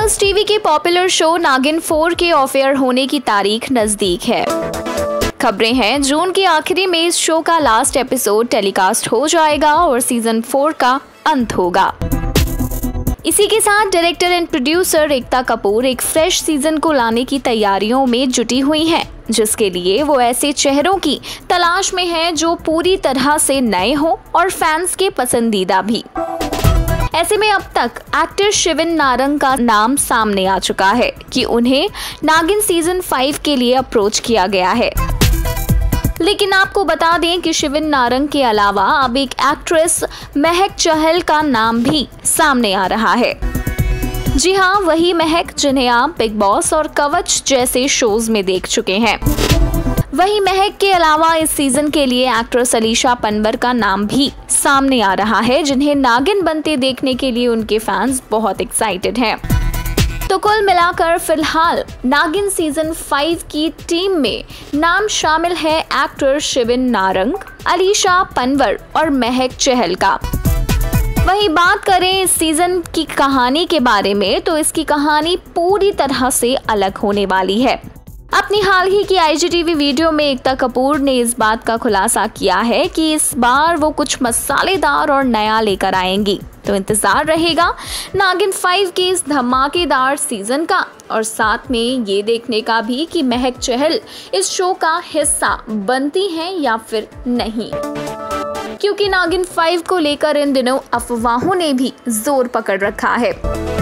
Friends, TV के popular show Naagin 4 के of air होने की तारीख नजदीक है। खबरें हैं जून के आखिरी में इस शो का लास्ट एपिसोड टेलीकास्ट हो जाएगा और सीजन 4 का अंत होगा। इसी के साथ director and producer Ekta Kapoor एक फ्रेश सीजन को लाने की तैयारियों में जुटी हुई हैं, जिसके लिए वो ऐसे चेहरों की तलाश में है जो पूरी तरह से नए हों और फैंस के पसंदीदा भी। ऐसे में अब तक एक्टर शिविन नारंग का नाम सामने आ चुका है कि उन्हें नागिन सीजन 5 के लिए अप्रोच किया गया है। लेकिन आपको बता दें कि शिविन नारंग के अलावा अब एक एक्ट्रेस महक चहल का नाम भी सामने आ रहा है। जी हाँ, वही महक जिन्हें आप बिग बॉस और कवच जैसे शोज में देख चुके हैं। वही महक के अलावा इस सीजन के लिए एक्ट्रेस अलीशा पनवर का नाम भी सामने आ रहा है, जिन्हें नागिन बनते देखने के लिए उनके फैंस बहुत एक्साइटेड हैं। तो कुल मिलाकर फिलहाल नागिन सीजन 5 की टीम में नाम शामिल है एक्टर शिविन नारंग, अलीशा पनवर और महक चहल का। वहीं बात करें इस सीजन की कहानी के बारे में, तो इसकी कहानी पूरी तरह से अलग होने वाली है। अपनी हाल ही की IGTV वीडियो में एकता कपूर ने इस बात का खुलासा किया है कि इस बार वो कुछ मसालेदार और नया लेकर आएंगी। तो इंतजार रहेगा नागिन 5 के इस धमाकेदार सीजन का, और साथ में ये देखने का भी कि महक चहल इस शो का हिस्सा बनती हैं या फिर नहीं, क्योंकि नागिन 5 को लेकर इन दिनों अफवाहों ने भी जोर पकड़ रखा है।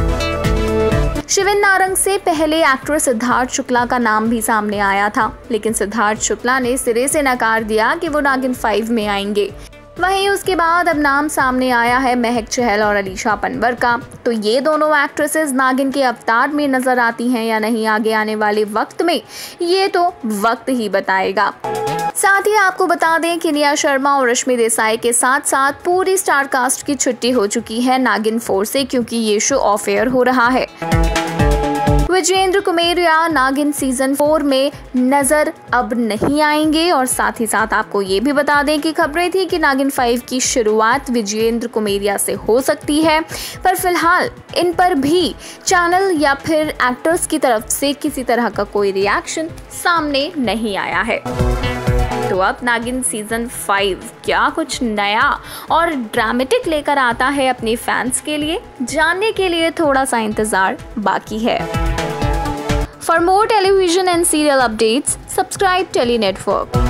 शिविन नारंग से पहले एक्टर सिद्धार्थ शुक्ला का नाम भी सामने आया था, लेकिन सिद्धार्थ शुक्ला ने सिरे से नकार दिया कि वो नागिन 5 में आएंगे। वहीं उसके बाद अब नाम सामने आया है महक चहल और अलीशा पनवर का। तो ये दोनों एक्ट्रेसेस नागिन के अवतार में नजर आती हैं या नहीं आगे आने वाले वक्त में, ये तो वक्त ही बताएगा। साथ ही आपको बता दें कि निया शर्मा और रश्मि देसाई के साथ साथ पूरी स्टार कास्ट की छुट्टी हो चुकी है नागिन 4 से, क्योंकि ये शो ऑफ एयर हो रहा है। विजेंद्र कुमेरिया नागिन सीजन 4 में नजर अब नहीं आएंगे, और साथ ही साथ आपको ये भी बता दें कि खबरें थी कि नागिन 5 की शुरुआत विजेंद्र कुमेरिया से हो सकती है, पर फिलहाल इन पर भी चैनल या फिर एक्टर्स की तरफ से किसी तरह का कोई रिएक्शन सामने नहीं आया है। तो अब नागिन सीजन 5 क्या कुछ नया और ड्रामेटिक लेकर आता है अपने फैंस के लिए, जानने के लिए थोड़ा सा इंतजार बाकी है। For more television and serial updates, subscribe Tele Network.